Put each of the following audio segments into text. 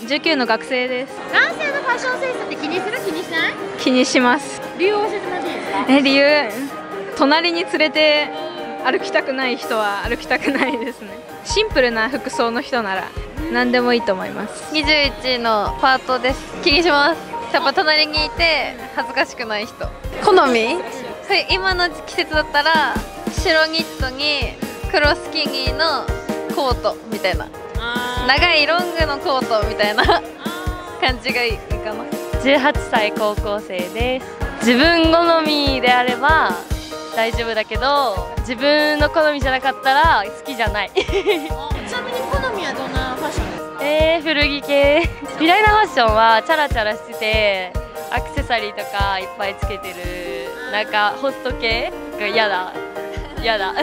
19の学生です。 男性のファッションセンスって気にする？気にしない？ 気にします。 理由を教えてもらっていいですか？ 理由、隣に連れて歩きたくない人は歩きたくないですね。シンプルな服装の人なら何でもいいと思います。 21のパートです。気にします。やっぱ隣にいて恥ずかしくない人。好み？はい、今の季節だったら白ニットに黒スキニーのコートみたいな、長いロングのコートみたいな感じがいいかな。 18歳高校生です。自分好みであれば大丈夫だけど、自分の好みじゃなかったら好きじゃない。 ちなみに好みはどんなファッションですか？ 古着系。美大なファッションはチャラチャラしてて、アクセサリーとかいっぱいつけてる、なんかホスト系が嫌だ。嫌だ。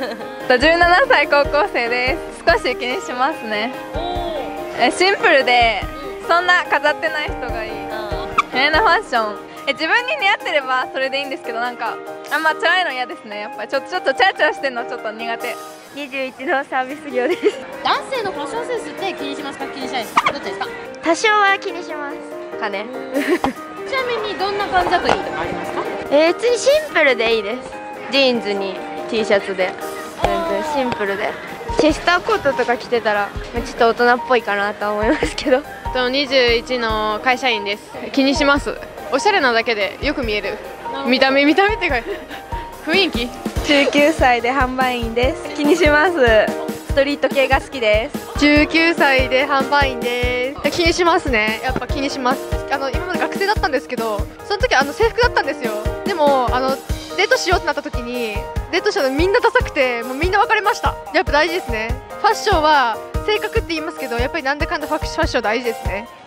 17歳高校生です。少し気にしますね。シンプルでそんな飾ってない人がいい。なファッション、自分に似合ってればそれでいいんですけど、なんかあんまチャラいの嫌ですね。やっぱりちょっとチャラチャラしてるのはちょっと苦手。 21のサービス業です。 男性のファッションセンスって気にしますか？気にしないですか？どっちですか？ 多少は気にしますかね。 ちなみにどんな感じだといいとかありますか？ 別にシンプルでいいです。ジーンズに T シャツで全然シンプルで、チェスターコートとか着てたらちょっと大人っぽいかなとは思いますけど。 21の会社員です。気にします。おしゃれなだけでよく見える。見た目っていうか雰囲気。 19歳で販売員です。気にします。ストリート系が好きです。 19歳で販売員です。気にしますね。やっぱ気にします。今まで学生だったんですけど、その時制服だったんですよ。でもデートしようってなった時に、デートしたのみんなダサくて、もうみんな別れました。やっぱ大事ですね。ファッションは性格って言いますけど、やっぱりなんだかんだファッション大事ですね。